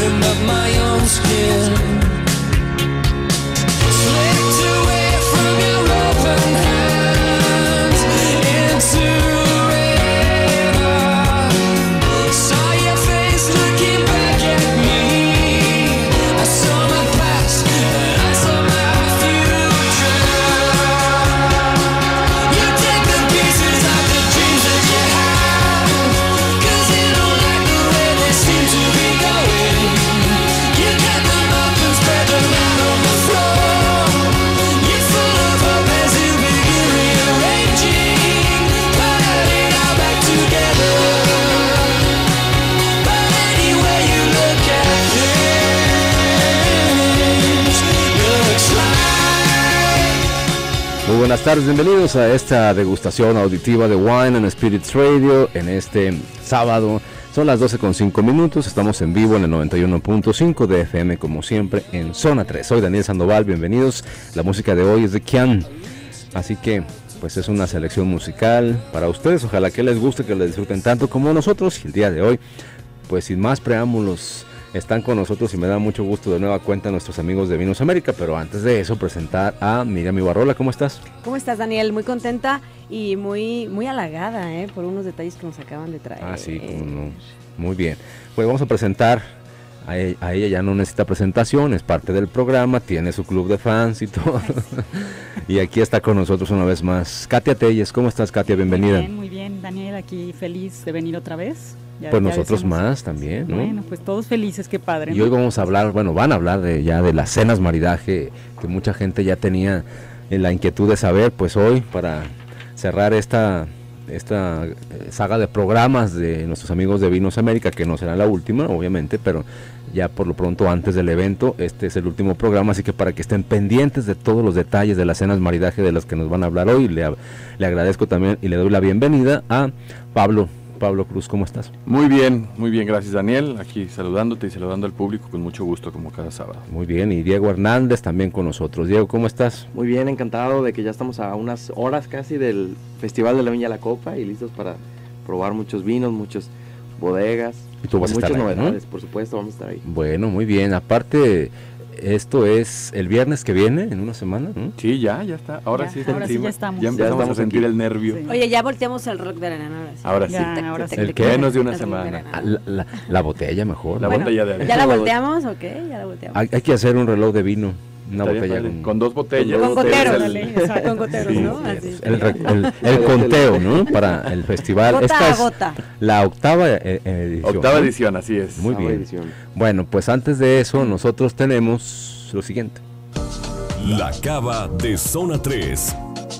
opened up my own skin. Slipped away from your open hands into a river. Saw your face looking back at me. I saw my past and I saw my future. You take the pieces of the dreams that you have, 'cause you don't like the way they seem to be going. You cut them up and spread them out on the floor. You're full of hope as you begin rearranging, put it all back together. But any way you look at things, looks like. Muy buenas tardes, bienvenidos a esta degustación auditiva de Wine and Spirits Radio en este sábado. Son las 12:05, estamos en vivo en el 91.5 de FM como siempre en Zona 3. Soy Daniel Sandoval, bienvenidos. La música de hoy es de Kian, así que pues es una selección musical para ustedes. Ojalá que les guste, que les disfruten tanto como nosotros. Y el día de hoy, pues sin más preámbulos, están con nosotros y me da mucho gusto de nueva cuenta nuestros amigos de Vinos América. Pero antes de eso, presentar a Miriam Ibarrola. ¿Cómo estás? ¿Cómo estás, Daniel? Muy contenta y muy halagada por unos detalles que nos acaban de traer. Ah, sí, cómo no. Muy bien. Pues vamos a presentar a ella, ya no necesita presentación, es parte del programa, tiene su club de fans y todo. Y aquí está con nosotros una vez más Katia Telles. ¿Cómo estás, Katia? Bienvenida. Muy bien, Daniel, aquí feliz de venir otra vez. Pues nosotros más también, ¿no? Bueno, pues todos felices, qué padre. Y hoy vamos a hablar, bueno, van a hablar de las cenas maridaje, que mucha gente ya tenía la inquietud de saber. Pues hoy, para cerrar esta saga de programas de nuestros amigos de Vinos América, que no será la última, obviamente, pero ya por lo pronto antes del evento, este es el último programa, así que para que estén pendientes de todos los detalles de las cenas maridaje de las que nos van a hablar hoy, le agradezco también y le doy la bienvenida a Pablo Cruz. ¿Cómo estás? Muy bien, gracias, Daniel, aquí saludándote y saludando al público con mucho gusto como cada sábado. Muy bien, y Diego Hernández también con nosotros. Diego, ¿cómo estás? Muy bien, encantado de que ya estamos a unas horas casi del Festival de la Viña La Copa y listos para probar muchos vinos, muchas bodegas. Y tú vas a estar muchas ahí, novedades, ¿no? por supuesto, vamos a estar ahí. Bueno, muy bien, aparte esto es el viernes que viene, en una semana, ¿no? Sí, ya está, ahora sí está encima. Ya estamos. Ya empezamos a sentir aquí el nervio. Sí. Oye, ya volteamos el rock de arena. Ahora sí. Ahora sí. El que menos de una semana. La botella mejor. La botella de arena. ¿Ya la volteamos o qué? Ya la volteamos. Hay que hacer un reloj de vino, una Estaría botella con dos botellas. Con goteros, El- con goteros, Sí, ¿no? sí, Así. el conteo, ¿no? Para el festival. Gota Esta a es gota. la octava edición. Octava ¿no? edición, así es. Muy Nueva bien. edición. Bueno, pues antes de eso, nosotros tenemos lo siguiente. La Cava de Zona 3.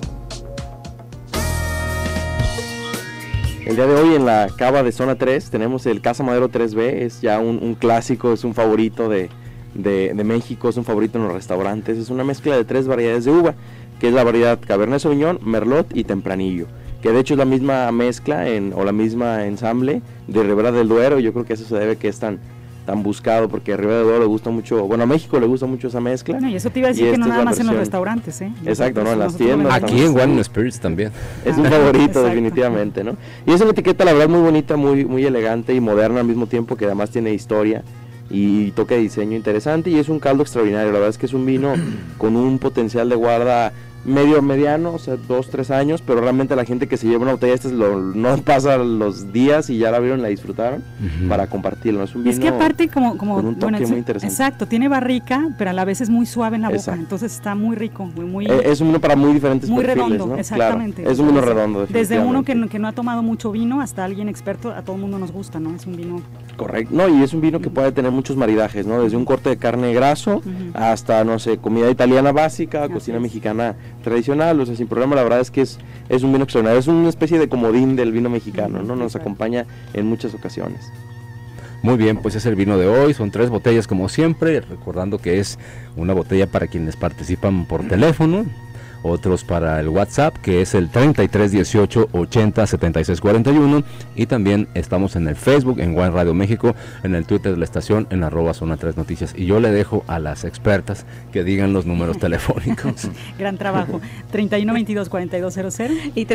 El día de hoy en la cava de Zona 3 tenemos el Casa Madero 3B, es ya un clásico, es un favorito de México, es un favorito en los restaurantes, es una mezcla de 3 variedades de uva, que es la variedad Cabernet Sauvignon, Merlot y Tempranillo, que de hecho es la misma mezcla o la misma ensamble de Ribera del Duero. Yo creo que eso se debe que es tan buscado, porque a Ribera del Duero le gusta mucho, bueno, a México le gusta mucho esa mezcla. Bueno, y eso te iba a decir Y que esta no es nada la más en los versión. restaurantes, ¿eh? Exacto, ¿no? En las Nosotros tiendas. lo Aquí en Wine and Spirits también. Es un favorito Exacto. definitivamente, ¿no? Y es una etiqueta, la verdad, muy bonita, muy elegante y moderna al mismo tiempo, que además tiene historia y toque de diseño interesante, y es un caldo extraordinario. La verdad es que es un vino con un potencial de guarda mediano, o sea, 2-3 años, pero realmente la gente que se lleva una botella de estas no pasa los días y ya la vieron y la disfrutaron para compartirlo. Es un Y vino es que aparte como con un toque muy interesante. Exacto, tiene barrica, pero a la vez es muy suave en la boca, Exacto. entonces está muy rico, muy es un vino para muy diferentes muy perfiles, redondo, ¿no? exactamente. Claro, es un vino Entonces, redondo, desde uno definitivamente. que no ha tomado mucho vino hasta alguien experto, a todo el mundo nos gusta, ¿no? Es un vino. Correcto, no, y es un vino que puede tener muchos maridajes, ¿no? Desde un corte de carne graso hasta, no sé, comida italiana básica, cocina mexicana tradicional, o sea, sin problema. La verdad es que es un vino extraordinario, es una especie de comodín del vino mexicano, ¿no? Nos acompaña en muchas ocasiones. Muy bien, pues es el vino de hoy, son 3 botellas como siempre, recordando que es una botella para quienes participan por teléfono, otros para el WhatsApp, que es el 3318 80 76 41, y también estamos en el Facebook, en Wine Radio México, en el Twitter de la estación, en @Zona 3 Noticias, y yo le dejo a las expertas que digan los números telefónicos. Gran trabajo. 3122-4200 y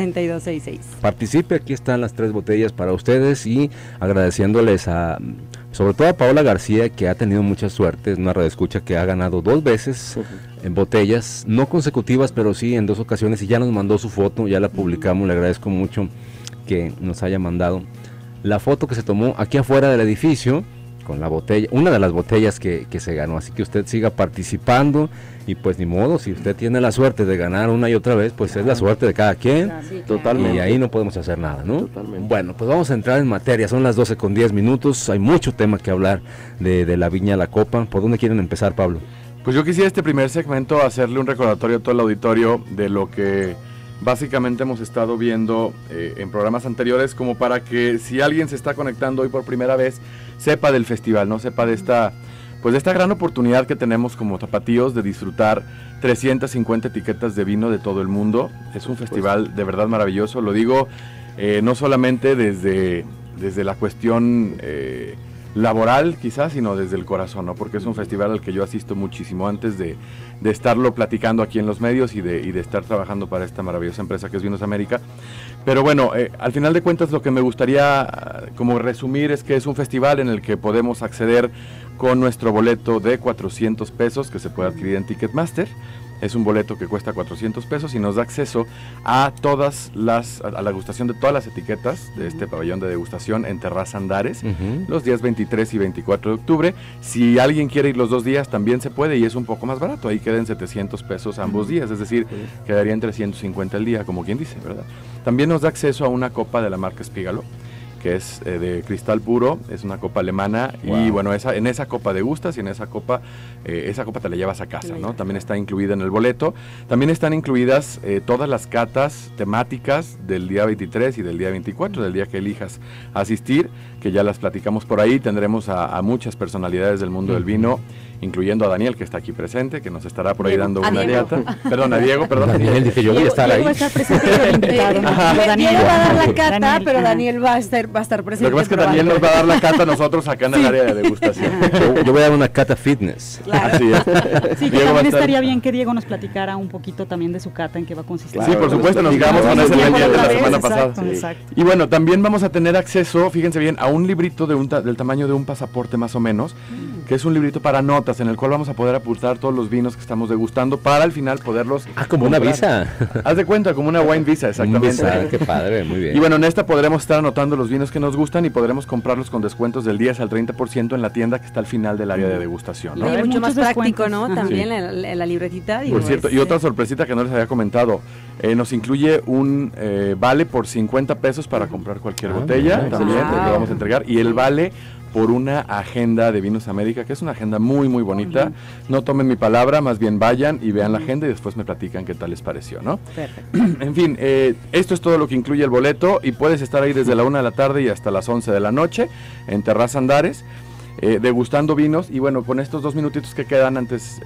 3122-4266. Participe, aquí están las 3 botellas para ustedes, y agradeciéndoles sobre todo a Paola García, que ha tenido mucha suerte, es una radioescucha que ha ganado 2 veces en botellas, no consecutivas, pero sí en 2 ocasiones, y ya nos mandó su foto, ya la publicamos, le agradezco mucho que nos haya mandado la foto que se tomó aquí afuera del edificio, con la botella, una de las botellas que se ganó, así que usted siga participando, y pues ni modo, si usted tiene la suerte de ganar una y otra vez, pues es la suerte de cada quien, Sí, Totalmente. y ahí no podemos hacer nada, ¿no? Totalmente. Bueno, pues vamos a entrar en materia, son las 12:10, hay mucho tema que hablar de la Viña La Copa. ¿Por dónde quieren empezar, Pablo? Pues yo quisiera este primer segmento hacerle un recordatorio a todo el auditorio de lo que básicamente hemos estado viendo en programas anteriores, como para que si alguien se está conectando hoy por primera vez, sepa del festival, ¿no? Sepa de esta gran oportunidad que tenemos como tapatíos de disfrutar 350 etiquetas de vino de todo el mundo. Es un festival de verdad maravilloso, lo digo no solamente desde la cuestión laboral quizás, sino desde el corazón, ¿no? Porque es un festival al que yo asisto muchísimo antes de estarlo platicando aquí en los medios y de estar trabajando para esta maravillosa empresa que es Vinos América. Pero bueno, al final de cuentas lo que me gustaría como resumir es que es un festival en el que podemos acceder con nuestro boleto de 400 pesos que se puede adquirir en Ticketmaster. Es un boleto que cuesta 400 pesos y nos da acceso a la degustación de todas las etiquetas de este pabellón de degustación en Terraza Andares, los días 23 y 24 de octubre. Si alguien quiere ir los 2 días, también se puede y es un poco más barato. Ahí quedan 700 pesos ambos días, es decir, quedarían 350 el día, como quien dice, ¿verdad? También nos da acceso a una copa de la marca Spigalo, que es de cristal puro, es una copa alemana. Wow. Y bueno, en esa copa degustas y en esa copa te la llevas a casa, ¿no? También está incluida en el boleto. También están incluidas todas las catas temáticas del día 23 y del día 24, del día que elijas asistir, que ya las platicamos por ahí. Tendremos a muchas personalidades del mundo del vino, incluyendo a Daniel, que está aquí presente, que nos estará por ahí dando una cata. Perdón, a Diego, perdón. Daniel, dije yo voy a estar ahí. Diego está presente pero invitado, ¿no? Diego Daniel va a dar la cata, Daniel, pero ajá. Daniel va a estar presente. Lo que pasa es que Daniel nos va a dar la cata a nosotros acá en el área de degustación. Yo voy a dar una cata fitness. Claro. Así es. Sí, que Diego va a también estar- estaría bien que Diego nos platicara un poquito también de su cata, en qué va a consistir. Sí, por supuesto, nos platicamos quedamos con ese otra pendiente de la vez, semana exacto, pasada. exacto. Y bueno, también vamos a tener acceso, fíjense bien, a un librito del tamaño de un pasaporte más o menos, que es un librito para notas, en el cual vamos a poder apuntar todos los vinos que estamos degustando para al final poderlos... Como una comprar. visa. Haz de cuenta, como una wine visa, Un exactamente. visa, qué padre, muy bien. Y bueno, en esta podremos estar anotando los vinos que nos gustan y podremos comprarlos con descuentos del 10 al 30% en la tienda que está al final del área de degustación, ¿no? Y Hay mucho más muchos práctico, descuentos. ¿no? Ajá. También Sí. la libretita. Digo, Por cierto, y otra sorpresita que no les había comentado, nos incluye un vale por 50 pesos para comprar cualquier botella, mira, también, excelente. que vamos a entregar, y el vale por una agenda de Vinos América, que es una agenda muy, muy bonita. No tomen mi palabra, más bien vayan y vean la agenda y después me platican qué tal les pareció, ¿no? Perfecto. En fin, esto es todo lo que incluye el boleto y puedes estar ahí desde la 1 de la tarde y hasta las 11 de la noche en Terraza Andares, degustando vinos. Y bueno, con estos 2 minutitos que quedan antes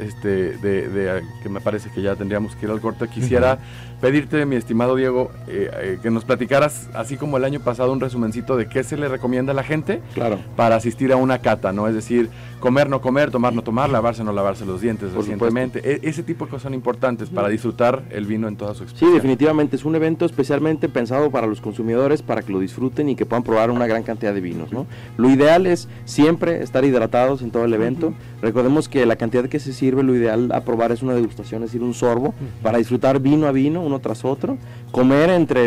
que me parece que ya tendríamos que ir al corte, quisiera pedirte, mi estimado Diego, que nos platicaras, así como el año pasado, un resumencito de qué se le recomienda a la gente Claro. para asistir a una cata, ¿no? Es decir, comer, no comer, tomar, no tomar, lavarse, no lavarse los dientes Por recientemente. Ese tipo de cosas son importantes para disfrutar el vino en toda su Sí, expresión. definitivamente es un evento especialmente pensado para los consumidores, para que lo disfruten y que puedan probar una gran cantidad de vinos, ¿no? Lo ideal es siempre estar hidratados en todo el evento. Recordemos que la cantidad que se sirve, lo ideal a probar es una degustación, es decir, un sorbo, para disfrutar vino a vino, uno tras otro, comer entre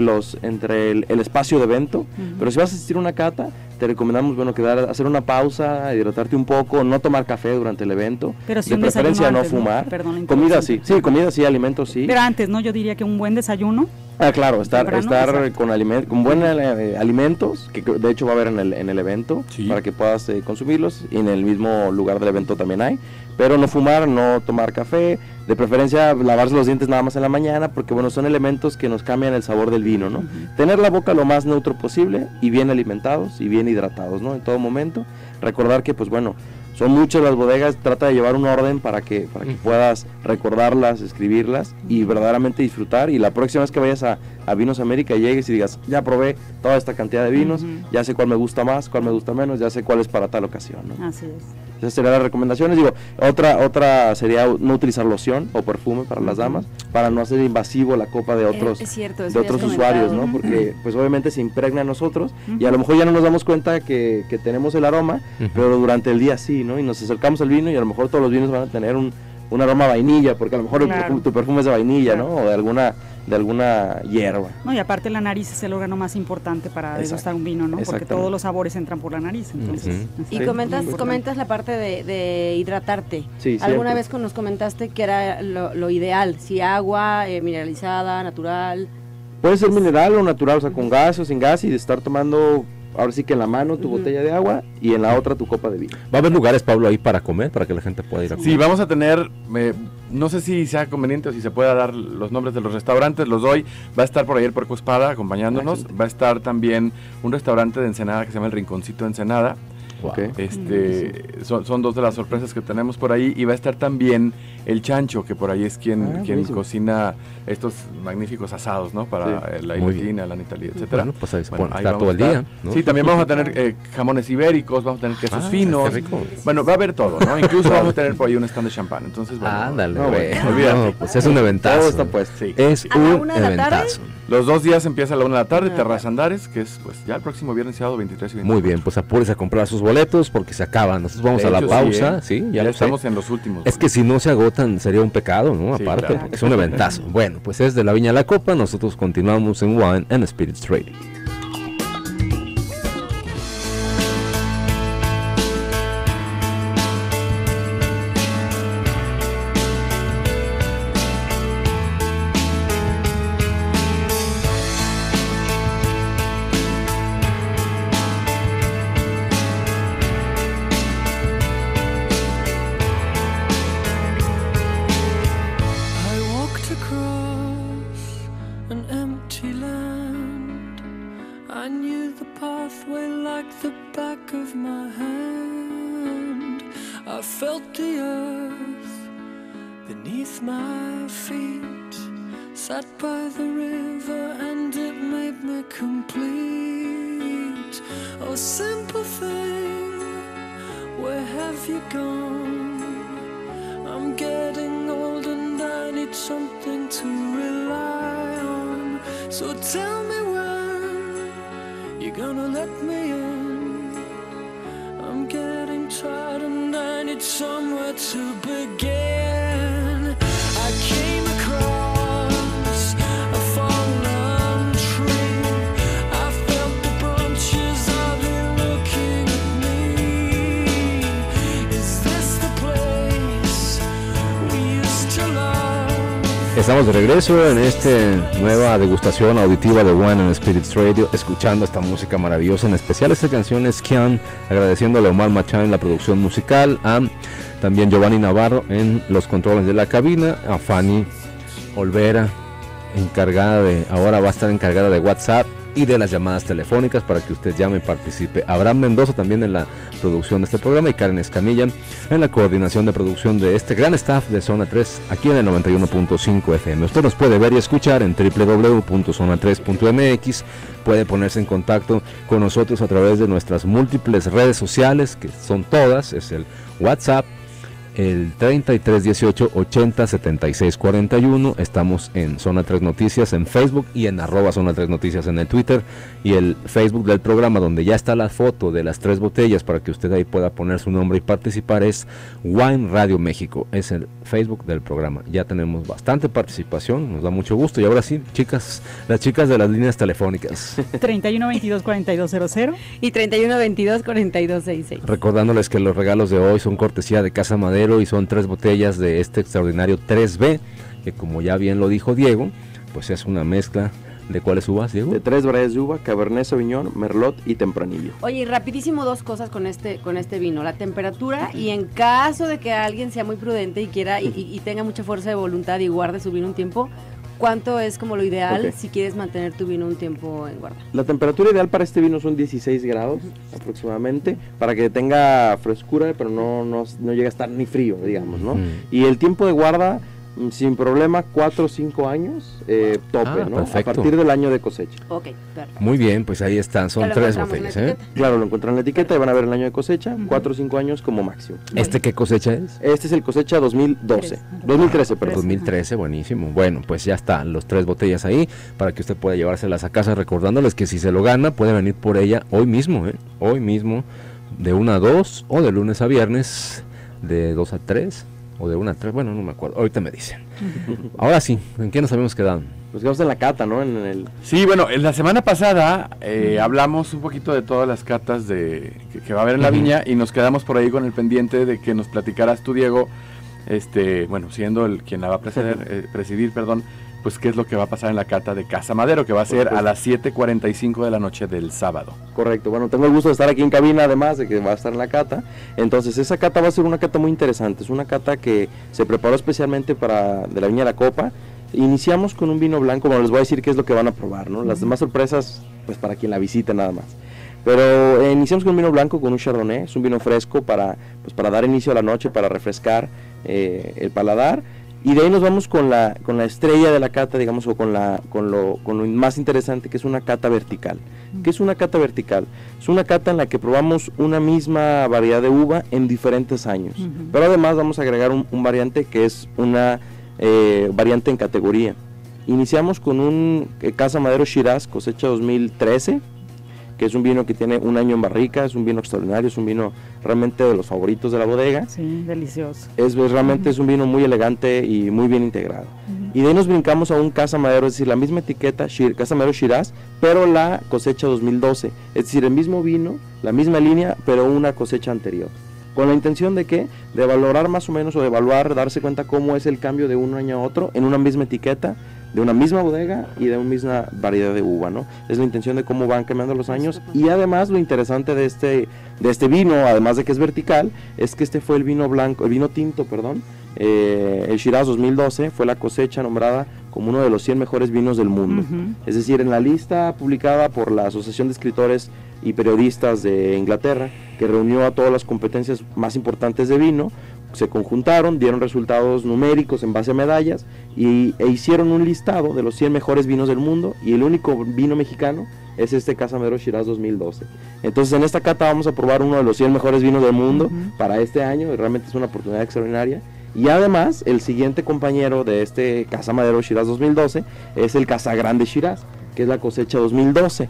el espacio de evento, pero si vas a asistir a una cata, te recomendamos, bueno, hacer una pausa, hidratarte un poco, no tomar café durante el evento, Pero sí de un preferencia desayuno no antes, ¿no? fumar, Perdón la comida interrupción. sí, comida sí, alimentos sí. Pero antes, ¿no? Yo diría que un buen desayuno. Ah, claro, estar Temprano, exacto. con buenos alimentos, que de hecho va a haber en el evento, Sí. para que puedas consumirlos, y en el mismo lugar del evento también hay, pero no fumar, no tomar café, de preferencia lavarse los dientes nada más en la mañana, porque bueno, son elementos que nos cambian el sabor del vino, ¿no? Tener la boca lo más neutro posible y bien alimentados y bien hidratados, ¿no? En todo momento, recordar que pues bueno, son muchas las bodegas, trata de llevar un orden para que puedas recordarlas, escribirlas y verdaderamente disfrutar. Y la próxima vez que vayas a Vinos América llegues y digas, ya probé toda esta cantidad de vinos, ya sé cuál me gusta más, cuál me gusta menos, ya sé cuál es para tal ocasión, ¿no? Así es. Esas serían las recomendaciones. Digo, otra sería no utilizar loción o perfume para las damas, para no hacer invasivo la copa de otros, es cierto, eso de ya has otros usuarios, comentado. ¿no? Porque pues obviamente se impregna a nosotros y a lo mejor ya no nos damos cuenta que tenemos el aroma, pero durante el día sí, ¿no? Y nos acercamos al vino y a lo mejor todos los vinos van a tener un aroma a vainilla, porque a lo mejor Claro. tu perfume es de vainilla, Claro. ¿no? O de alguna hierba. No, y aparte la nariz es el órgano más importante para Exacto. degustar un vino, ¿no? Porque Exactamente. todos los sabores entran por la nariz, entonces. Y Sí, comentas la parte de hidratarte. Sí, Alguna siempre. vez nos comentaste que era lo ideal, si agua mineralizada, natural. Puede ser mineral o natural, o sea, con gas o sin gas, y de estar tomando, ahora sí que en la mano tu botella de agua y en la otra tu copa de vino. ¿Va a haber lugares, Pablo, ahí para comer, para que la gente pueda ir a comer? Sí, vamos a tener, no sé si sea conveniente o si se pueda dar los nombres de los restaurantes, los doy. Va a estar por ahí el Puerco Espada acompañándonos. Excelente. Va a estar también un restaurante de Ensenada que se llama El Rinconcito de Ensenada. Wow. Ok. Son dos de las sorpresas que tenemos por ahí. Y va a estar también el Chancho, que por ahí es quien buenísimo. cocina estos magníficos asados, ¿no? Para la Muy ilotina, la Italia, etcétera. Bueno, pues ahí se puede ahí estar vamos todo a el estar. día, ¿no? Sí, también vamos a tener jamones ibéricos, vamos a tener quesos Ah, finos. qué rico. Bueno, va a haber todo, ¿no? Incluso vamos a tener por ahí un stand de champán. Entonces, bueno, Ándale, no, güey. bueno, olvídate. No, pues es un eventazo. Todo está puesto. Sí. Es ¿A la un 1 de la tarde? eventazo. Los 2 días empieza a la 1 de la tarde, Ah, Terraza Andares, que es pues ya el próximo viernes sábado 23 y 24. Muy bien, pues apúrese a comprar sus boletos porque se acaban. Nosotros vamos De a la hecho, pausa, sí, sí, ya lo sé. estamos en los últimos. Es que si no se agotan sería un pecado, ¿no? Sí, Aparte, claro. porque es un eventazo. Bueno, pues es de la Viña La Copa, nosotros continuamos en Wine and Spirits Radio. I walked across an empty land. I knew the pathway like the back of my hand. I felt the earth beneath my feet. Sat by the river and it made me complete. Oh, simple thing, where have you gone? I'm getting old and I need something to rely on. So tell me when you're gonna let me in. I'm getting tired and I need somewhere to begin. I came across a fallen tree. I felt the branches of it looking at me. Is this the place we used to love? Estamos de regreso en esta nueva degustación auditiva de Wine and Spirits Radio, escuchando esta música maravillosa, en especial esta canción es Kian, agradeciéndole a Omar Machán en la producción musical, a también Giovanni Navarro en los controles de la cabina, a Fanny Olvera, ahora va a estar encargada de WhatsApp y de las llamadas telefónicas para que usted llame y participe. Abraham Mendoza también en la producción de este programa y Karen Escamilla en la coordinación de producción de este gran staff de Zona 3 aquí en el 91.5 FM. Usted nos puede ver y escuchar en www.zona3.mx, puede ponerse en contacto con nosotros a través de nuestras múltiples redes sociales, que son todas, es el WhatsApp, el 3318 80 76 41. Estamos en Zona 3 Noticias en Facebook y en @Zona 3 Noticias en el Twitter, y el Facebook del programa donde ya está la foto de las 3 botellas para que usted ahí pueda poner su nombre y participar es Wine Radio México, es el Facebook del programa. Ya tenemos bastante participación, nos da mucho gusto. Y ahora sí, chicas, las chicas de las líneas telefónicas, 31 22 42 00. Y 31 22 42 66. recordándoles que los regalos de hoy son cortesía de Casa Madero y son 3 botellas de este extraordinario 3B, que como ya bien lo dijo Diego, pues es una mezcla de ¿cuáles uvas, Diego? De 3 variedades de uva: Cabernet Sauvignon, Merlot y Tempranillo. Oye, y rapidísimo 2 cosas con este vino, la temperatura, y en caso de que alguien sea muy prudente y quiera y tenga mucha fuerza de voluntad y guarde su vino un tiempo, ¿cuánto es como lo ideal Ok. si quieres mantener tu vino un tiempo en guarda? La temperatura ideal para este vino son 16 grados aproximadamente, para que tenga frescura, pero no llegue a estar ni frío, digamos, ¿no? Mm. Y el tiempo de guarda Sin problema, 4 o 5 años tope, ¿no? Perfecto. A partir del año de cosecha. Ok, perfecto. Muy bien, pues ahí están, son Ya lo 3 encontramos en botellas, la ¿eh? etiqueta. Claro, lo encuentran en la etiqueta y van a ver el año de cosecha, 4 o 5 años como máximo. ¿Este qué cosecha es? Este es el cosecha 2013, perdón. 2013, buenísimo. Bueno, pues ya están los 3 botellas ahí para que usted pueda llevárselas a casa, recordándoles que si se lo gana puede venir por ella hoy mismo, hoy mismo, de 1 a 2 o de lunes a viernes de 2 a 3 o de 1 a 3, bueno, no me acuerdo, ahorita me dicen. Ahora sí, ¿en qué nos habíamos quedado? Nos quedamos en la cata, ¿no? En el... Sí, bueno, en la semana pasada hablamos un poquito de todas las catas que va a haber en la viña y nos quedamos por ahí con el pendiente de que nos platicaras tú, Diego, bueno, siendo el quien la va a presidir, pues qué es lo que va a pasar en la cata de Casa Madero, que va a ser a las 7:45 de la noche del sábado. Correcto, bueno, tengo el gusto de estar aquí en cabina, además de que va a estar en la cata. Entonces, esa cata va a ser una cata muy interesante, es una cata que se preparó especialmente de la Viña de la Copa. Iniciamos con un vino blanco, bueno, les voy a decir qué es lo que van a probar, ¿no? Las demás sorpresas, pues para quien la visite nada más. Pero iniciamos con un vino blanco, con un Chardonnay, es un vino fresco para dar inicio a la noche, para refrescar el paladar. Y de ahí nos vamos con la estrella de la cata, digamos, o con lo más interesante, que es una cata vertical. ¿Qué es una cata vertical? Es una cata en la que probamos una misma variedad de uva en diferentes años. Pero además vamos a agregar un variante que es una variante en categoría. Iniciamos con un Casa Madero Shiraz cosecha 2013, que es un vino que tiene 1 año en barrica, es un vino extraordinario, es un vino realmente de los favoritos de la bodega. Sí, delicioso. Realmente es un vino muy elegante y muy bien integrado. Y de ahí nos brincamos a un Casa Madero, es decir, la misma etiqueta, Casa Madero Shiraz, pero la cosecha 2012, es decir, el mismo vino, la misma línea, pero una cosecha anterior. ¿Con la intención de qué? De valorar más o menos, o de evaluar, darse cuenta cómo es el cambio de un año a otro en una misma etiqueta, de una misma bodega y de una misma variedad de uva, ¿no? Es la intención de cómo van cambiando los años. Y además lo interesante de este vino, además de que es vertical, es que este fue el vino tinto, el Shiraz 2012 fue la cosecha nombrada como uno de los 100 mejores vinos del mundo. Es decir, en la lista publicada por la Asociación de Escritores y Periodistas de Inglaterra, que reunió a todas las competencias más importantes de vino, se conjuntaron, dieron resultados numéricos en base a medallas e hicieron un listado de los 100 mejores vinos del mundo, y el único vino mexicano es este Casa Madero Shiraz 2012. Entonces en esta cata vamos a probar uno de los 100 mejores vinos del mundo para este año, y realmente es una oportunidad extraordinaria. Y además el siguiente compañero de este Casa Madero Shiraz 2012 es el Casa Grande Shiraz, que es la cosecha 2011.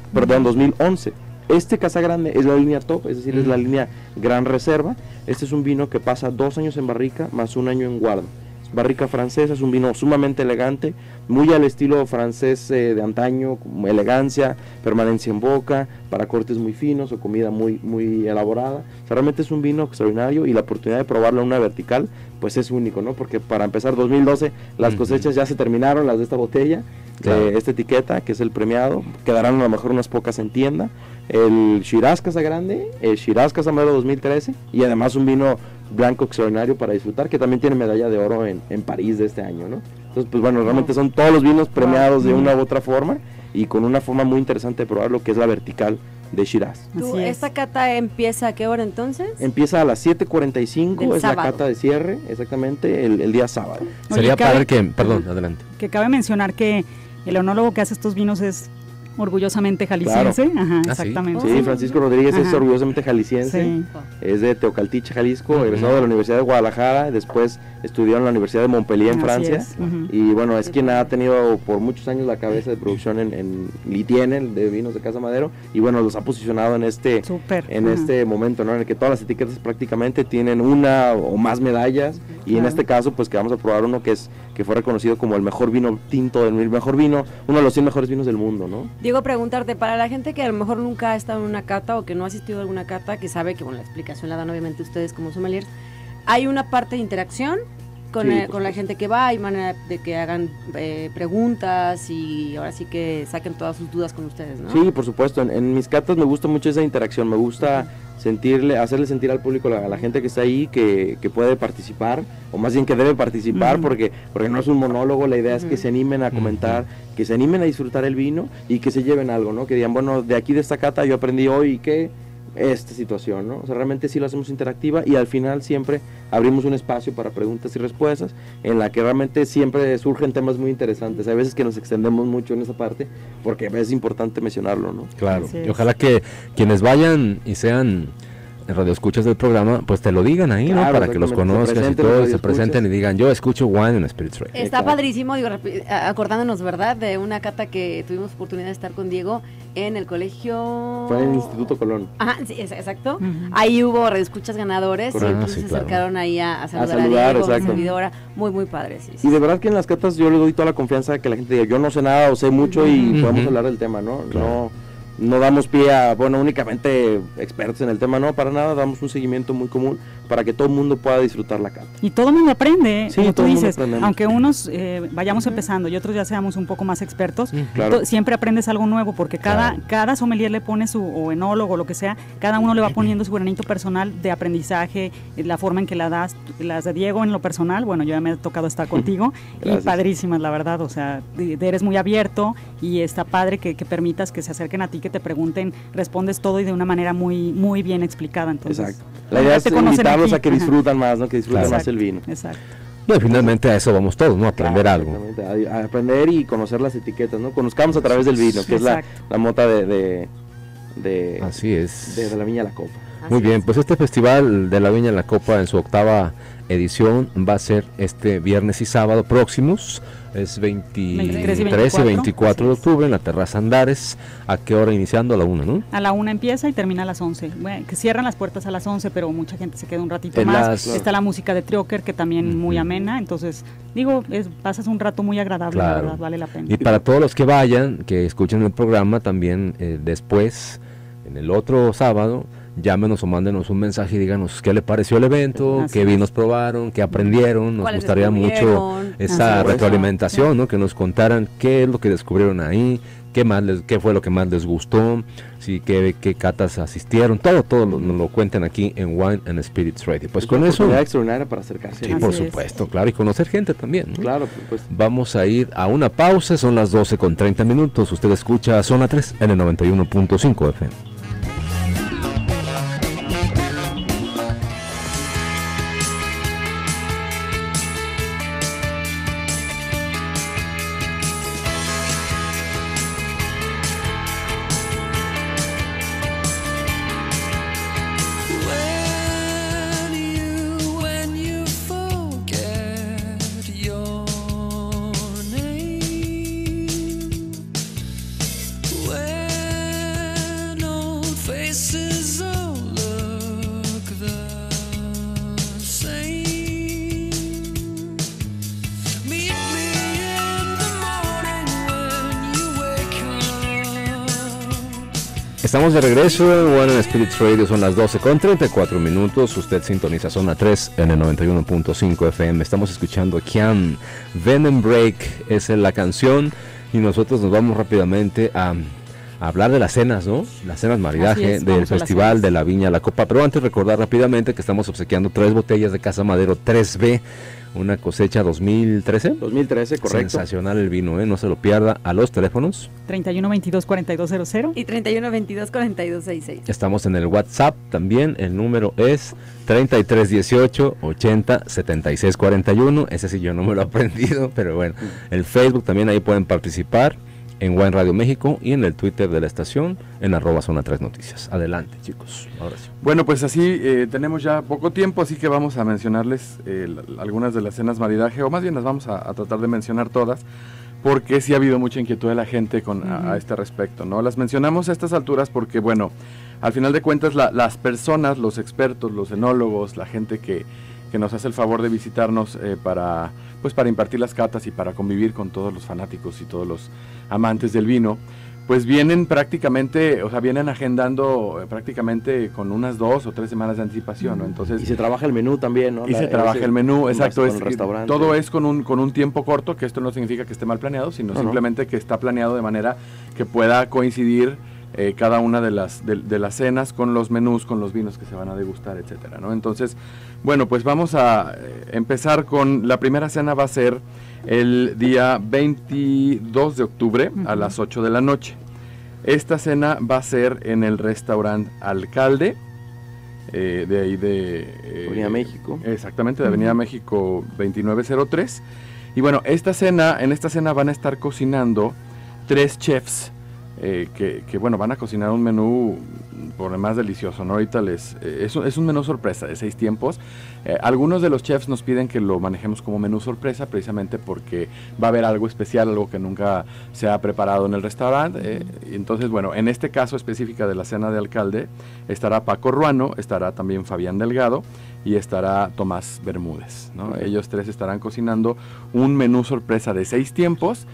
Este Casa Grande es la línea top, es decir, es la línea Gran Reserva. Este es un vino que pasa 2 años en barrica más 1 año en guarda. Es barrica francesa, es un vino sumamente elegante, muy al estilo francés de antaño, como elegancia, permanencia en boca, para cortes muy finos o comida muy, muy elaborada. O sea, realmente es un vino extraordinario, y la oportunidad de probarlo en una vertical, pues es único, ¿no? Porque para empezar 2012 las cosechas ya se terminaron, las de esta botella, de esta etiqueta, que es el premiado. Quedarán a lo mejor unas pocas en tienda. El Shiraz Casa Grande, el Shiraz Casa Madero 2013, y además un vino blanco extraordinario para disfrutar, que también tiene medalla de oro en París de este año, ¿no? Entonces, pues bueno, realmente son todos los vinos premiados de una u otra forma, y con una forma muy interesante de probar lo que es la vertical de Shiraz. ¿Esta cata empieza a qué hora entonces? Empieza a las 7:45, es sábado. la cata de cierre, exactamente, el día sábado. Sería Oye, padre que, perdón, adelante. Que cabe mencionar que el enólogo que hace estos vinos es orgullosamente jalisciense. Claro. Ajá, ¿sí? exactamente. Sí, Francisco Rodríguez es Ajá. orgullosamente jalisciense, Sí. es de Teocaltiche, Jalisco, egresado de la Universidad de Guadalajara, después estudió en la Universidad de Montpellier en Así Francia, es, ujú. y bueno, es quien ha tenido por muchos años la cabeza de producción y tiene de vinos de Casa Madero, y bueno, los ha posicionado en Súper. este momento, ¿no? En el que todas las etiquetas prácticamente tienen una o más medallas, y en este caso, pues que vamos a probar uno que fue reconocido como el mejor vino tinto, uno de los 100 mejores vinos del mundo, ¿no? Diego, preguntarte, para la gente que a lo mejor nunca ha estado en una cata o que no ha asistido a alguna cata, que sabe que, bueno, la explicación la dan obviamente ustedes como sommeliers, ¿hay una parte de interacción con, Sí, con la gente que va? ¿Hay manera de que hagan preguntas y ahora sí que saquen todas sus dudas con ustedes, no? Sí, por supuesto, en mis catas me gusta mucho esa interacción, me gusta hacerle sentir al público, a la gente que está ahí, que puede participar, o más bien que debe participar, porque no es un monólogo, la idea es que se animen a comentar, que se animen a disfrutar el vino, y que se lleven algo, ¿no? Que digan, bueno, de aquí de esta cata yo aprendí hoy que esta situación, ¿no? O sea, realmente sí lo hacemos interactiva y al final siempre abrimos un espacio para preguntas y respuestas en la que realmente siempre surgen temas muy interesantes. Hay veces que nos extendemos mucho en esa parte porque es importante mencionarlo, ¿no? Claro, Así y es. ojalá que quienes vayan y sean radioescuchas del programa, pues te lo digan ahí, ¿no? Claro, Para que los exactamente, se conozcas y presenten todo, los y se radioescuchas. presenten y digan, yo escucho Wine and Spirit Radio. Está claro. padrísimo, digo, acordándonos, ¿verdad? De una cata que tuvimos oportunidad de estar con Diego en el colegio... Fue en el Instituto Colón. Ajá, sí, exacto. Ujú. Ahí hubo radioescuchas ganadores y Correcto. entonces Sí, se claro. acercaron ahí a saludar a saludar, Diego, a la exacto. servidora. Muy, muy padre, sí. sí. Y de verdad que en las catas yo le doy toda la confianza de que la gente diga, yo no sé nada o sé mucho y Ujú. podemos hablar del tema, ¿no? Claro. No damos pie a, bueno, únicamente expertos en el tema, no, para nada, damos un seguimiento muy común para que todo el mundo pueda disfrutar la cata. Y todo el mundo aprende, Sí, como tú todo el mundo dices, aprendemos. aunque unos vayamos empezando y otros ya seamos un poco más expertos, Claro. siempre aprendes algo nuevo porque Claro. cada sommelier le pone su, o enólogo, lo que sea, cada uno le va poniendo su granito personal de aprendizaje, la forma en que la das. Las de Diego en lo personal, bueno, yo ya me he tocado estar contigo y Gracias. padrísimas, la verdad, o sea, eres muy abierto y está padre que permitas que se acerquen a ti, que te pregunten, respondes todo y de una manera muy, muy bien explicada. Entonces, Exacto. La idea ya es te conocen invitarlos aquí. a que Ajá. disfrutan más, ¿no? Que disfruten Claro. más el vino. Exacto. No, y finalmente a eso vamos todos, ¿no? A aprender Claro, algo. exactamente, a aprender y conocer las etiquetas, ¿no? Conozcamos a través del vino, que es Exacto. la mota de Así es. de la Viña La Copa. Muy Así bien, es. pues este festival de la Viña en la Copa en su 8ª edición va a ser este viernes y sábado próximos. Es 23 y 24 de octubre en la Terraza Andares. ¿A qué hora? Iniciando a la 1, ¿no? A la 1 empieza y termina a las 11. Bueno, que cierran las puertas a las 11, pero mucha gente se queda un ratito En más. las- Está la música de Trioker, que también muy Ujú. amena. Entonces, digo, pasas un rato muy agradable, la Claro. verdad, vale la pena. Y para todos los que vayan, que escuchen el programa, también después, en el otro sábado, llámenos o mándenos un mensaje y díganos qué le pareció el evento, Así qué es. vinos probaron, qué aprendieron. Nos ¿Cuáles gustaría mucho descubrieron? esa Así es. retroalimentación, ¿no? Que nos contaran qué es lo que descubrieron ahí, qué fue lo que más les gustó, sí, qué catas asistieron, todo nos lo cuenten aquí en Wine and Spirits Radio. Pues Es con una eso, oportunidad extraordinaria para acercarse. sí, Así por es. supuesto, claro, y conocer gente también, ¿no? Claro, pues Vamos a ir a una pausa, son las 12:30. Usted escucha Zona 3 en el 91.5 FM. When you forget your name, when old faces all look the same, meet me in the morning when you wake up. Estamos de regreso en One and Spirits Radio, son las 12:34. Usted sintoniza Zona 3 en el 91.5 FM. Estamos escuchando Kian, Venom Break es la canción, y nosotros nos vamos rápidamente a hablar de las cenas, ¿no? Las cenas maridaje Así es, del vamos a las Festival cenas. de la Viña La Copa. Pero antes recordar rápidamente que estamos obsequiando 3 botellas de Casa Madero 3B, una cosecha 2013. 2013, correcto. Sensacional el vino, no se lo pierda. A los teléfonos 31 22 4200. Y 31 22 42 66. estamos en el WhatsApp también, el número es 33 18 80 76 41. Ese sí yo no me lo he aprendido, pero bueno. El Facebook también, ahí pueden participar en Wine Radio México y en el Twitter de la estación en @Zona 3 Noticias. Adelante, chicos, ahora sí. Bueno, pues así tenemos ya poco tiempo, así que vamos a mencionarles algunas de las cenas maridaje, o más bien las vamos a tratar de mencionar todas, porque sí ha habido mucha inquietud de la gente a este respecto, ¿no? Las mencionamos a estas alturas porque, bueno, al final de cuentas las personas, los expertos, los enólogos, la gente que nos hace el favor de visitarnos para impartir las catas y para convivir con todos los fanáticos y todos los amantes del vino, pues vienen prácticamente, o sea, vienen agendando prácticamente con unas 2 o 3 semanas de anticipación, ¿no? Entonces, Y se trabaja el menú también, ¿no? y se trabaja el menú, exacto, con es, el restaurante. todo es con un tiempo corto, que esto no significa que esté mal planeado, sino No, simplemente que está planeado de manera que pueda coincidir cada una de las cenas con los menús, con los vinos que se van a degustar, etcétera, ¿no? Entonces, bueno, pues vamos a empezar con la primera cena. Va a ser el día 22 de octubre a las 8 de la noche. Esta cena va a ser en el restaurante Alcalde, de ahí de... Avenida México. Exactamente, de Avenida México 2903. Y bueno, en esta cena van a estar cocinando 3 chefs que bueno, van a cocinar un menú por demás delicioso, ¿no? Ahorita es un menú sorpresa de 6 tiempos. Algunos de los chefs nos piden que lo manejemos como menú sorpresa, precisamente porque va a haber algo especial, algo que nunca se ha preparado en el restaurante. Entonces, bueno, en este caso específica de la cena de Alcalde, estará Paco Ruano, estará también Fabián Delgado y estará Tomás Bermúdez, ¿no? Ellos 3 estarán cocinando un menú sorpresa de 6 tiempos,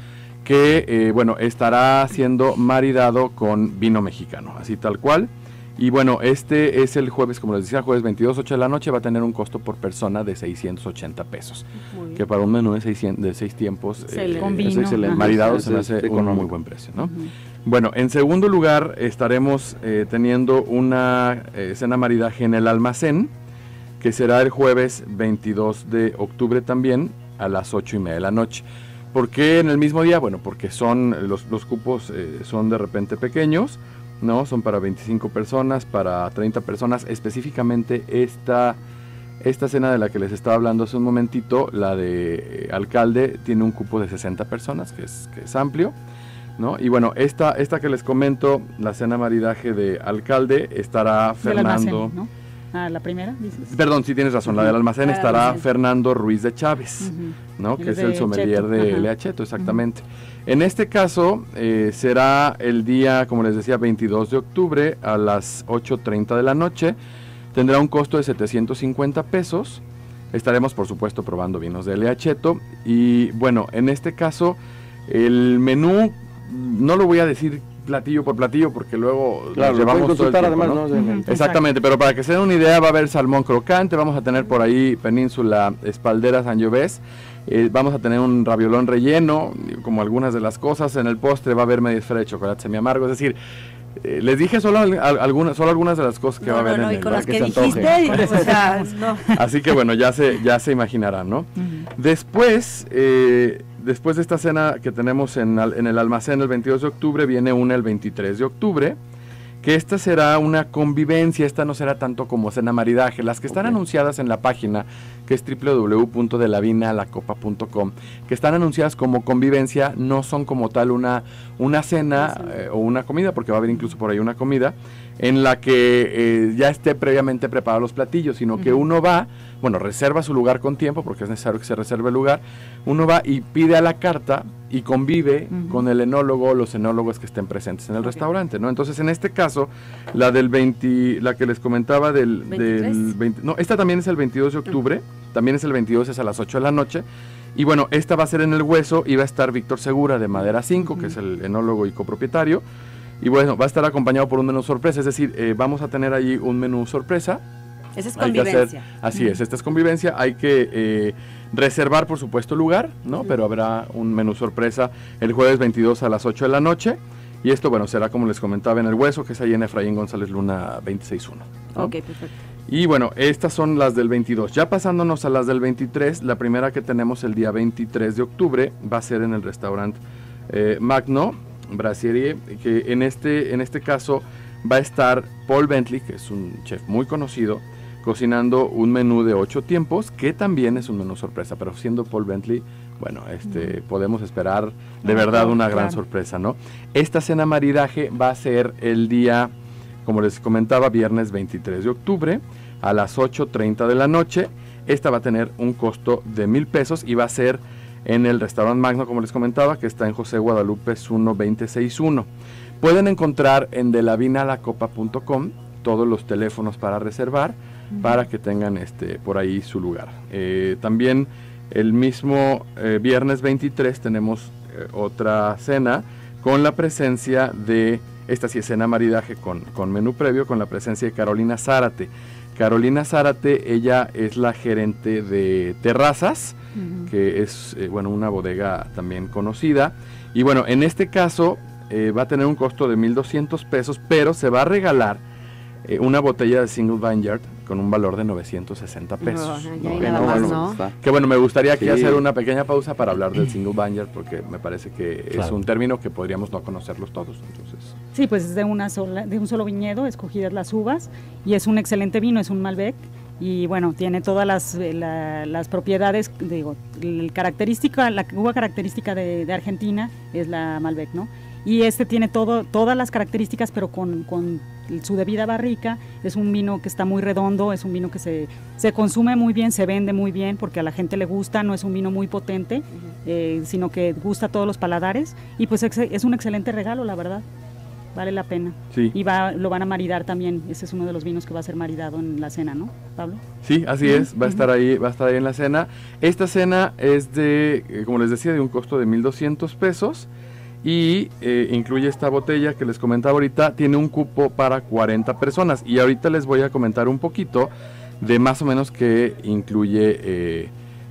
que bueno, estará siendo maridado con vino mexicano, así tal cual. Y bueno, este es el jueves, como les decía, jueves 22, 8 de la noche, va a tener un costo por persona de 680 pesos. Que para un menú de 6 tiempos, con vino, maridado, se me hace un muy buen precio, ¿no? Bueno, en segundo lugar estaremos teniendo una cena maridaje en el Almacén, que será el jueves 22 de octubre también, a las 8:30 de la noche. ¿Por qué en el mismo día? Bueno, porque son los cupos son de repente pequeños, ¿no? Son para 25 personas, para 30 personas. Específicamente esta cena de la que les estaba hablando hace un momentito, la de Alcalde, tiene un cupo de 60 personas, que es amplio, ¿no? Y bueno, esta que les comento, la cena maridaje de Alcalde, estará Fernando... Almacén, ¿no? La primera, dices. Perdón, sí tienes razón, la del Almacén La del estará Almacén. Fernando Ruiz de Chávez, ¿no? Que es el sommelier de Lea Cheto, exactamente. En este caso, será el día, como les decía, 22 de octubre a las 8:30 de la noche. Tendrá un costo de 750 pesos. Estaremos, por supuesto, probando vinos de Lea Cheto. Y bueno, en este caso, el menú, no lo voy a decir platillo por platillo, porque luego Claro, lo pueden consultar además, ¿no? Exactamente, pero para que se den una idea, va a haber salmón crocante, vamos a tener por ahí península espaldera sangiovese, vamos a tener un raviolón relleno, como algunas de las cosas. En el postre va a haber media esfera de chocolate semiamargo, es decir, les dije solo algunas de las cosas que va a haber en y el con las para que se antoje. dijiste, o sea, no. Así que bueno, ya se imaginarán, ¿no? Después de esta cena que tenemos en el Almacén el 22 de octubre, viene una el 23 de octubre, que esta será una convivencia. Esta no será tanto como cena maridaje. Las que están anunciadas en la página, que es www.delavinalacopa.com, que están anunciadas como convivencia, no son como tal una cena o una comida, porque va a haber incluso por ahí una comida en la que ya esté previamente preparados los platillos, sino que uno va, bueno, reserva su lugar con tiempo, porque es necesario que se reserve el lugar. Uno va y pide a la carta y convive con el enólogo o los enólogos que estén presentes en el restaurante, ¿no? Entonces, en este caso, la que les comentaba del 20, no, esta también es el 22 de octubre, también es el 22, es a las 8 de la noche. Y bueno, esta va a ser en el Hueso y va a estar Víctor Segura de Madera 5, que es el enólogo y copropietario. Y bueno, va a estar acompañado por un menú sorpresa, es decir, vamos a tener ahí un menú sorpresa. Esa es Hay que convivencia. así es, esta es convivencia, hay que reservar por supuesto lugar, ¿no? Pero habrá un menú sorpresa el jueves 22 a las 8 de la noche. Y esto, bueno, será como les comentaba en el Hueso, que es ahí en Efraín González Luna 261, ¿no? Ok, perfecto. Y bueno, estas son las del 22. Ya pasándonos a las del 23, la primera que tenemos el día 23 de octubre va a ser en el restaurante Magno Brasserie, que en este caso va a estar Paul Bentley, que es un chef muy conocido, cocinando un menú de 8 tiempos, que también es un menú sorpresa, pero siendo Paul Bentley, bueno, podemos esperar de verdad una gran sorpresa, ¿no? Esta cena maridaje va a ser el día, como les comentaba, viernes 23 de octubre, a las 8:30 de la noche. Esta va a tener un costo de 1,000 pesos y va a ser en el restaurante Magno, como les comentaba, que está en José Guadalupe 1261. Pueden encontrar en delavinalacopa.com todos los teléfonos para reservar, para que tengan por ahí su lugar. También el mismo viernes 23 tenemos otra cena con la presencia de, esta sí es cena maridaje con menú previo, con la presencia de Carolina Zárate. Carolina Zárate, ella es la gerente de Terrazas, que es una bodega también conocida. Y bueno, en este caso va a tener un costo de 1,200 pesos, pero se va a regalar una botella de Single Vineyard con un valor de 960 pesos. Ya hay ¿no? nada más, ¿no? está. Que bueno, me gustaría aquí Sí. hacer una pequeña pausa para hablar del single binder, porque me parece que es Claro. un término que podríamos no conocerlos todos. Entonces, Sí, pues es de un solo viñedo, escogidas las uvas, y es un excelente vino, es un Malbec, y bueno, tiene todas las propiedades, digo, la uva característica de Argentina es la Malbec, ¿no? Y este tiene todas las características, pero con su debida barrica. Es un vino que está muy redondo, es un vino que se consume muy bien, se vende muy bien, porque a la gente le gusta, no es un vino muy potente, sino que gusta a todos los paladares, y pues es un excelente regalo, la verdad. Vale la pena. sí. Y lo van a maridar también. Ese es uno de los vinos que va a ser maridado en la cena, ¿no, Pablo? Sí, así es, va a estar ahí en la cena. Esta cena es de, como les decía, de un costo de 1,200 pesos y incluye esta botella que les comentaba ahorita, tiene un cupo para 40 personas y ahorita les voy a comentar un poquito de más o menos qué incluye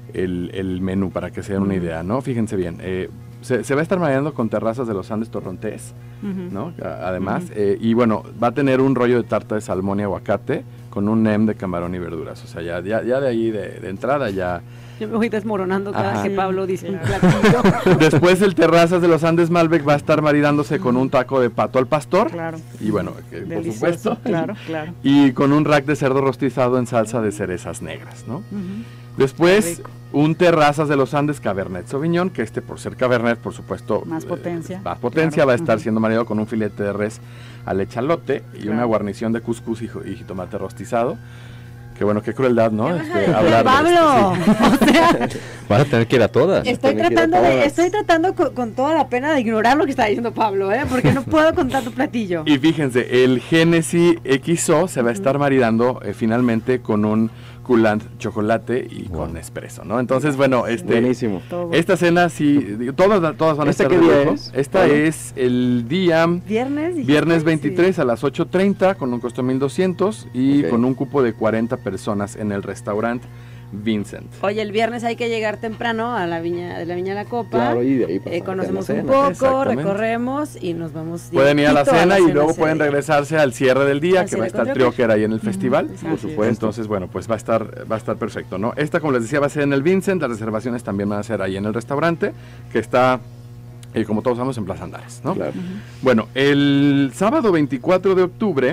el menú para que se den una idea, ¿no? Fíjense bien, se va a estar maridando con terrazas de los Andes Torrontés, ¿no? Además, y bueno, va a tener un rollo de tarta de salmón y aguacate con un nem de camarón y verduras. O sea, ya de ahí de entrada ya. Yo me voy desmoronando cada Ajá. que Pablo dice un Claro. platillo. Después el terrazas de los Andes Malbec va a estar maridándose con un taco de pato al pastor. Claro. Y bueno, por Delicioso, supuesto. Claro, claro. Y con un rack de cerdo rostizado en salsa de cerezas negras, ¿no? Después, Rico. un terrazas de los Andes Cabernet Sauvignon, que por ser Cabernet, por supuesto, Más potencia. más potencia, Claro. va a estar Ujú. siendo maridado con un filete de res al echalote y Claro. una guarnición de cuscús y jitomate rostizado. Que bueno, qué crueldad, ¿no? Pero Pablo, o sea, Vas a tener que ir a todas. estoy Tiene que ir a tratando todas. con toda la pena de ignorar lo que está diciendo Pablo, porque no puedo con tanto platillo. Y fíjense, el Genesis XO se va a estar maridando finalmente con un coulant chocolate y con espresso, ¿no? Entonces, bueno, Buenísimo. Todo. esta cena sí, digo, todas van a ¿Esta estar qué de día lujo. es? Esta Pablo. es el día Viernes. dijiste, viernes sí. 23 a las 8:30 con un costo de 1,200 y Ok. con un cupo de 40 personas en el restaurante Vincent. Oye, el viernes hay que llegar temprano a la viña de la Copa. Claro, y de ahí pasamos conocemos a la un cena. poco, Exactamente. recorremos y nos vamos. Pueden ir a la directito cena y luego ese pueden día. regresarse al cierre del día, Al que va a cierre estar con Trioker. Trioker ahí en el festival. Por supuesto. Entonces, bueno, pues va a estar perfecto, ¿no? Esta, como les decía, va a ser en el Vincent, las reservaciones también van a ser ahí en el restaurante, que está, como todos sabemos, en Plaza Andares, ¿no? Claro. Bueno, el sábado 24 de octubre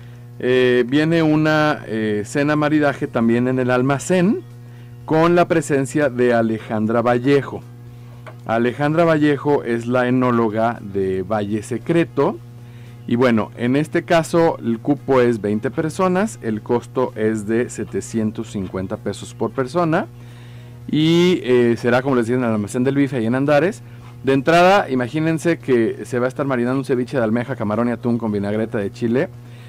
viene una cena maridaje también en el almacén con la presencia de Alejandra Vallejo. Alejandra Vallejo es la enóloga de Valle Secreto. Y bueno, en este caso el cupo es 20 personas, el costo es de 750 pesos por persona y será, como les decía, en el almacén del bife ahí en Andares. De entrada, imagínense que se va a estar marinando un ceviche de almeja, camarón y atún con vinagreta de chile,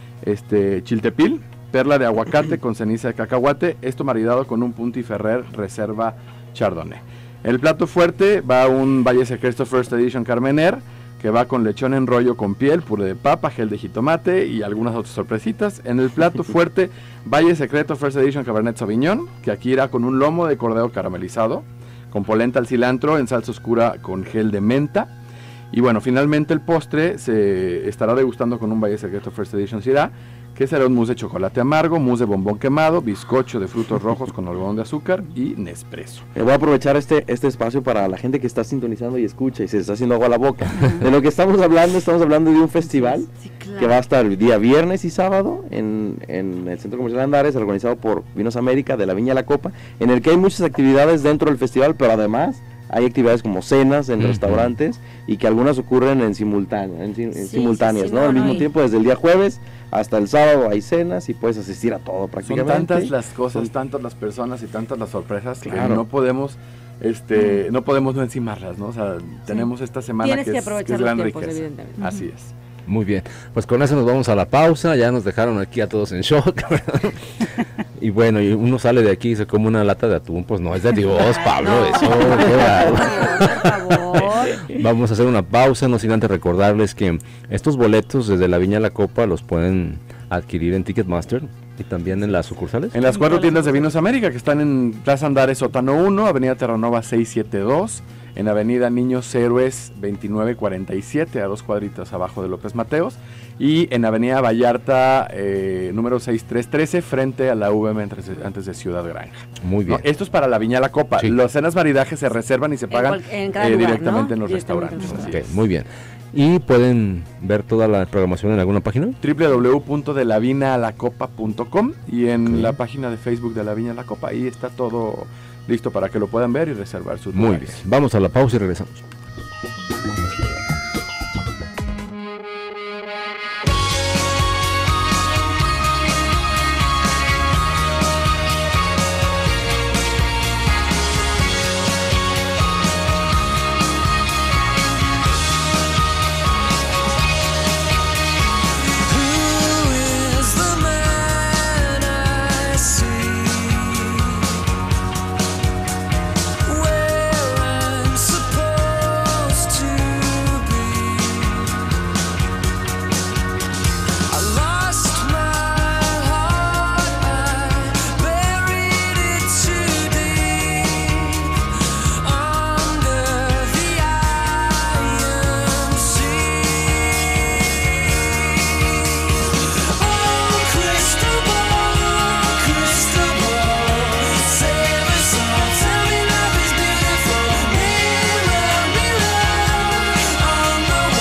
chiltepil, perla de aguacate con ceniza de cacahuate, esto maridado con un Punti Ferrer Reserva Chardonnay. El plato fuerte va un Valle Secreto First Edition Carmener, que va con lechón en rollo con piel, puré de papa, gel de jitomate y algunas otras sorpresitas. En el plato fuerte, Valle Secreto First Edition Cabernet Sauvignon, que aquí irá con un lomo de cordero caramelizado, con polenta al cilantro en salsa oscura con gel de menta. Y bueno, finalmente el postre se estará degustando con un Valle Secreto First Edition Syrah, que será un mousse de chocolate amargo, mousse de bombón quemado, bizcocho de frutos rojos con algodón de azúcar y Nespresso. Voy a aprovechar este espacio para la gente que está sintonizando y escucha y se está haciendo agua a la boca. De lo que estamos hablando de un festival Sí, claro. que va a estar el día viernes y sábado en el Centro Comercial Andares, organizado por Vinos América de la Viña La Copa, en el que hay muchas actividades dentro del festival, pero además hay actividades como cenas en restaurantes y que algunas ocurren en simultáneas, sí, ¿no? no, Al mismo y- tiempo, desde el día jueves hasta el sábado hay cenas y puedes asistir a todo Son prácticamente. tantas las cosas, Son- tantas las personas y tantas las sorpresas Claro. que no podemos no encimarlas, ¿no? O sea, tenemos esta semana Tienes que, que es aprovechar gran los tiempos, riqueza. evidentemente. Así es. Muy bien, pues con eso nos vamos a la pausa, ya nos dejaron aquí a todos en shock, ¿verdad? Y bueno, y uno sale de aquí y se come una lata de atún, pues no es de Dios, Pablo, No, eso, qué bárbaro. por favor. Vamos a hacer una pausa, no sin antes recordarles que estos boletos desde la Viña La Copa los pueden adquirir en Ticketmaster y también en las sucursales. En las 4 tiendas de Vinos América que están en Plaza Andares Sótano 1, Avenida Terranova 672, en Avenida Niños Héroes 2947, a 2 cuadritas abajo de López Mateos, y en Avenida Vallarta número 6313, frente a la UVM antes de Ciudad Granja. Muy bien. ¿No? Esto es para la Viña La Copa. Sí. Las cenas maridaje se reservan y se pagan en cada lugar, directamente ¿no? en los Directamente restaurantes. en los así Ok, muy bien. ¿Y pueden ver toda la programación en alguna página? www.delavinalacopa.com y en Ok. la página de Facebook de La Viña La Copa, ahí está todo listo para que lo puedan ver y reservar sus Muy lugares. bien. Vamos a la pausa y regresamos. Who is the man I see? Where I'm supposed to be? I lost my heart, I buried it too deep under the iron sea. Oh, crystal ball, save us all. Tell me love is beautiful. Mirror, mirror on the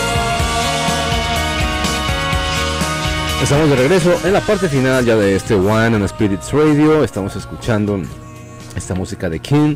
wall. Estamos de regreso en la parte final ya de este Wine and Spirits Radio. Estamos escuchando esta música de King.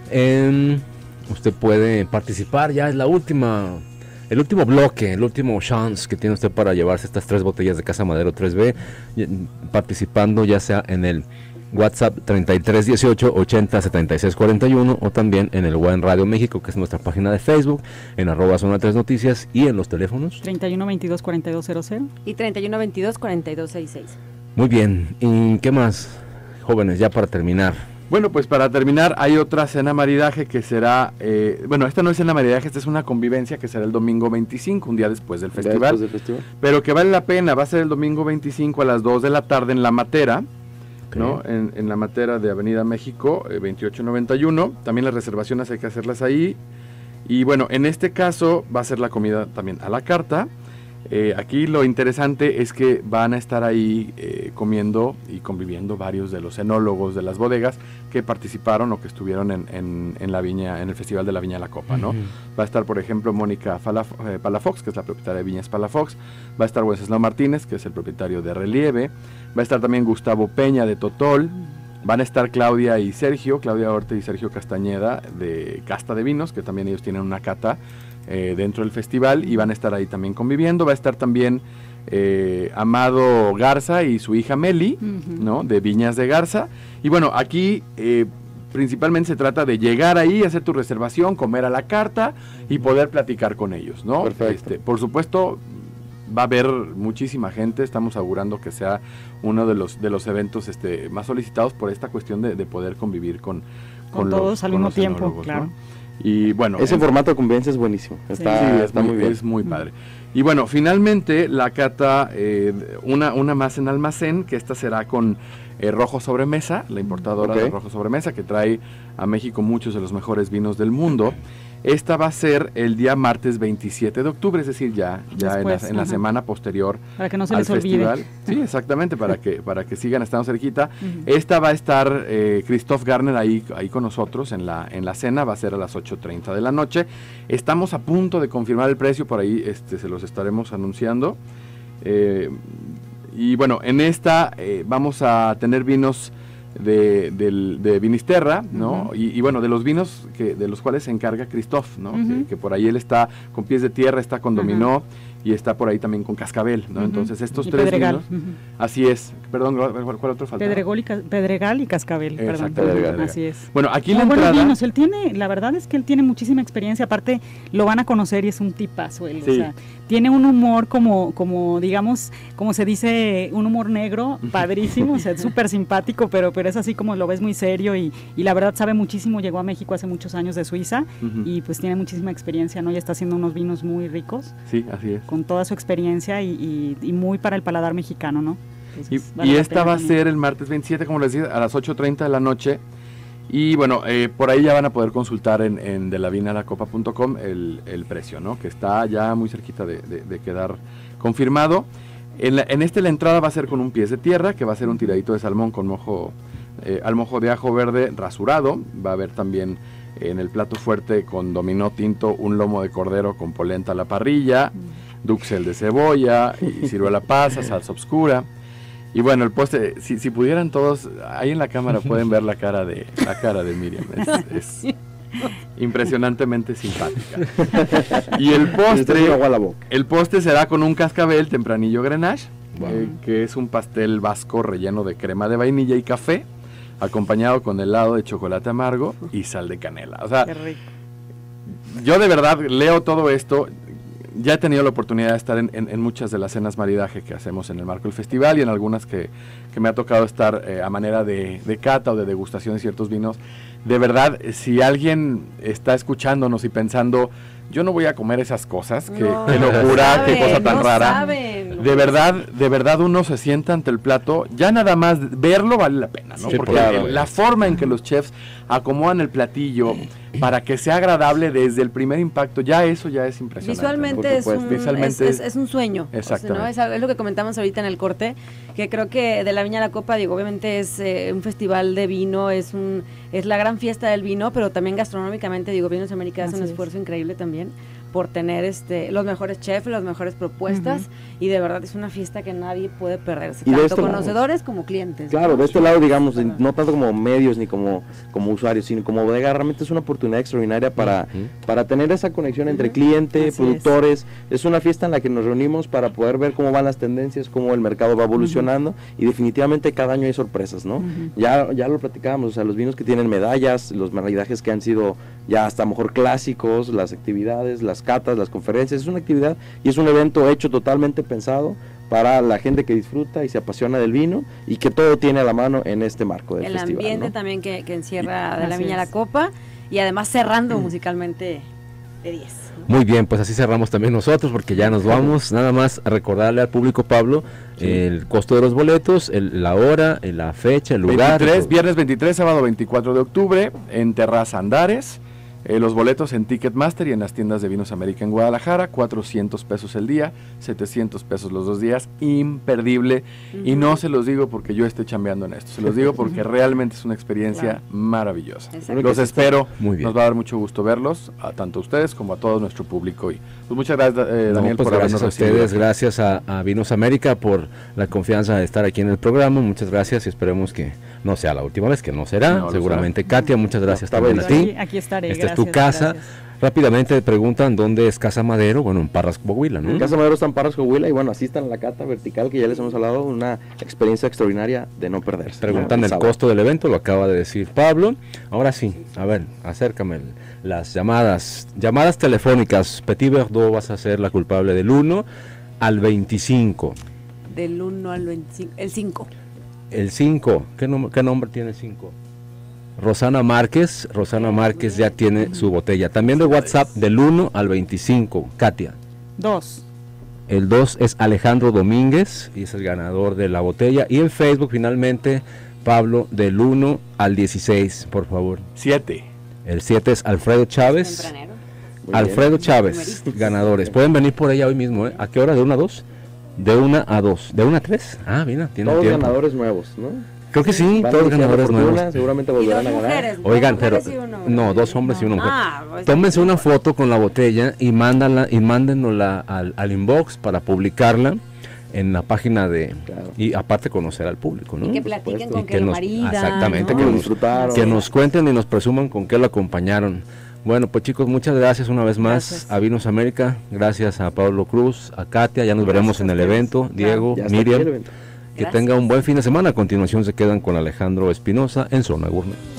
Usted puede participar, ya es la última, el último bloque, el último chance que tiene usted para llevarse estas 3 botellas de Casa Madero 3B, participando ya sea en el WhatsApp 3318 80 76 41 o también en el Wine Radio México, que es nuestra página de Facebook, en @Zona 3 Noticias, y en los teléfonos. 31 22 42 00. Y 3122-4266. Muy bien, ¿y qué más, jóvenes, ya para terminar? Bueno, pues para terminar, hay otra cena maridaje que será, bueno, esta no es cena maridaje, esta es una convivencia que será el domingo 25, un día después del festival, Después del festival. pero que vale la pena. Va a ser el domingo 25 a las 2 de la tarde en La Matera, Ok. ¿no? En La Matera de Avenida México, 2891. También las reservaciones hay que hacerlas ahí. Y bueno, en este caso va a ser la comida también a la carta. Aquí lo interesante es que van a estar ahí comiendo y conviviendo varios de los enólogos de las bodegas que participaron o que estuvieron en la viña, en el Festival de la Viña La Copa, ¿no? Ujú. Va a estar, por ejemplo, Mónica Palafox, que es la propietaria de Viñas Palafox. Va a estar Wenceslao Martínez, que es el propietario de Relieve. Va a estar también Gustavo Peña de Totol. Van a estar Claudia y Sergio, Claudia Orte y Sergio Castañeda de Casta de Vinos, que también ellos tienen una cata dentro del festival y van a estar ahí también conviviendo. Va a estar también Amado Garza y su hija Meli, ¿no? De Viñas de Garza. Y bueno, aquí principalmente se trata de llegar ahí, hacer tu reservación, comer a la carta y poder platicar con ellos, ¿no? Perfecto. Por supuesto, va a haber muchísima gente. Estamos augurando que sea uno de los eventos más solicitados por esta cuestión de poder convivir con todos al mismo los tiempo, enólogos, ¿no? claro. Y bueno, Ese formato de convivencia es buenísimo. Está, está muy bien. es muy padre. Y bueno, finalmente la cata, una más en almacén, que esta será con Rojo Sobremesa, la importadora Ok. de Rojo Sobremesa, que trae a México muchos de los mejores vinos del mundo. Esta va a ser el día martes 27 de octubre, es decir, ya Después, en la ajá. semana posterior Para que no se al les olvide. festival. Sí, exactamente, para que sigan estando cerquita. Esta va a estar Christoph Garner ahí con nosotros en la cena, va a ser a las 8:30 de la noche. Estamos a punto de confirmar el precio, por ahí se los estaremos anunciando. Y bueno, en esta vamos a tener vinos de Vinisterra, ¿no? Y bueno, de los vinos de los cuales se encarga Christoph, ¿no? Que por ahí él está con Pies de Tierra, está con Dominó y está por ahí también con Cascabel, ¿no? Entonces estos Y 3 Pedregal. vinos, así es. Perdón, ¿cuál otro falta? Pedregal y Cascabel, perdón. Exacto, Pedregal. Así es. Bueno, aquí No, la buenos entrada... vinos, él tiene, la verdad es que él tiene muchísima experiencia, aparte lo van a conocer y es un tipazo él, Sí. o sea, tiene un humor como digamos, como se dice, un humor negro, padrísimo, o sea, es súper simpático, pero es así como lo ves muy serio y la verdad sabe muchísimo, llegó a México hace muchos años de Suiza y pues tiene muchísima experiencia, ¿no? Ya está haciendo unos vinos muy ricos, Sí, así es. con toda su experiencia y muy para el paladar mexicano, ¿no? Entonces, Y vale la esta pena va a también. ser el martes 27, como les decía, a las 8:30 de la noche. Y bueno, por ahí ya van a poder consultar en delavinalacopa.com el precio, ¿no? Que está ya muy cerquita de quedar confirmado. La entrada va a ser con un pies de tierra, que va a ser un tiradito de salmón con al mojo de ajo verde rasurado. Va a haber también en el plato fuerte con dominó tinto un lomo de cordero con polenta a la parrilla, duxel de cebolla, y ciruela pasa, salsa oscura. Y bueno, el postre, si pudieran todos, ahí en la cámara pueden ver la cara de Miriam, es impresionantemente simpática. Y el postre será con un cascabel tempranillo Grenache, que es un pastel vasco relleno de crema de vainilla y café, acompañado con helado de chocolate amargo y sal de canela. O sea, Qué rico. yo de verdad leo todo esto. Ya he tenido la oportunidad de estar en muchas de las cenas maridaje que hacemos en el marco del festival y en algunas que me ha tocado estar a manera de cata o de degustación de ciertos vinos. De verdad, si alguien está escuchándonos y pensando, yo no voy a comer esas cosas, qué locura, qué cosa tan rara. De verdad uno se sienta ante el plato, ya nada más verlo vale la pena, ¿no? Sí, porque claro. la forma en que los chefs acomodan el platillo para que sea agradable desde el primer impacto, ya eso ya es impresionante. Visualmente es un sueño. Exactamente. O sea, ¿no? Es lo que comentamos ahorita en el corte, que creo que de la Viña La Copa, digo, obviamente es un festival de vino, es la gran fiesta del vino, pero también gastronómicamente, digo, Vinos América hace un esfuerzo increíble también por tener los mejores chefs, las mejores propuestas, y de verdad es una fiesta que nadie puede perderse, Y de tanto este conocedores como clientes. Claro, ¿no? de este lado, digamos, no tanto como medios ni como usuarios, sino como bodega, realmente es una oportunidad extraordinaria para tener esa conexión entre cliente, Así productores. Es una fiesta en la que nos reunimos para poder ver cómo van las tendencias, cómo el mercado va evolucionando, y definitivamente cada año hay sorpresas, ¿no? Ya lo platicábamos, o sea, los vinos que tienen medallas, los maridajes que han sido ya hasta mejor clásicos, las actividades, las catas, las conferencias, es una actividad y es un evento hecho totalmente pensado para la gente que disfruta y se apasiona del vino y que todo tiene a la mano en este marco del festival. El ambiente, ¿no? también que encierra de la Así Viña La es. Copa, y además cerrando musicalmente de 10. ¿no? Muy bien, pues así cerramos también nosotros porque ya nos vamos. Nada más recordarle al público, Pablo, el costo de los boletos, la hora, la fecha, el lugar. Viernes 23, sábado 24 de octubre, en Terraza Andares. Los boletos en Ticketmaster y en las tiendas de Vinos América en Guadalajara, 400 pesos el día, 700 pesos los 2 días, imperdible. Y no se los digo porque yo esté chambeando en esto, se los digo porque realmente es una experiencia maravillosa. Exacto. Los espero, Muy bien. nos va a dar mucho gusto verlos, tanto a ustedes como a todo nuestro público. Y pues muchas gracias, Daniel, Pues por gracias habernos a recibido. ustedes, gracias a Vinos América por la confianza de estar aquí en el programa. Muchas gracias y esperemos que no sea la última vez, que no será. No lo Seguramente, Katia, muchas gracias Está también a bien. ti. Aquí estaré. Esta es tu gracias, casa. gracias. Rápidamente preguntan dónde es Casa Madero. Bueno, en Parras, Coahuila, ¿no? Casa Madero está en Parras, Coahuila, y bueno, asistan a la cata vertical que ya les hemos hablado, una experiencia extraordinaria de no perderse. Preguntan ¿no? el sábado. costo del evento, lo acaba de decir Pablo. Ahora sí, a ver, acércame las llamadas telefónicas. Petit Verdot, vas a ser la culpable del 1 al 25. Del 1 al 25, el 5. El 5, ¿qué nombre tiene el 5? Rosana Márquez ya tiene su botella. También de WhatsApp del 1 al 25, Katia. 2. El 2 es Alejandro Domínguez y es el ganador de la botella. Y en Facebook finalmente, Pablo, del 1 al 16, por favor. 7. El 7 es Alfredo Chávez. Tempranero. Muy Alfredo bien. Chávez, ganadores. Pueden venir por ella hoy mismo, ¿eh? ¿A qué hora? ¿De 1 a 2? De 1 a 2. ¿De 1 a 3? Ah, mira, tiene Todos tiempo. ganadores nuevos, ¿no? Creo que sí, Van todos iniciando ganadores fortuna, nuevos. seguramente Y volverán dos a ganar. mujeres. Oigan, dos pero mujeres y uno, ¿verdad? no, 2 hombres y una mujer. Pues, Tómense una foto con la botella y mándenla al inbox para publicarla en la página de Claro. y aparte conocer al público, ¿no? Y que platiquen supuesto. con Y que lo nos- maridan. exactamente, ¿no? que lo disfrutaron. que nos cuenten y nos presuman con qué lo acompañaron. Bueno, pues chicos, muchas gracias una vez más Gracias. a Vinos América, gracias a Pablo Cruz, a Katia, ya nos veremos en el evento, Diego, Ya está aquí el Miriam, evento. que Gracias. tenga un buen fin de semana. A continuación se quedan con Alejandro Espinosa en Zona Gourmet.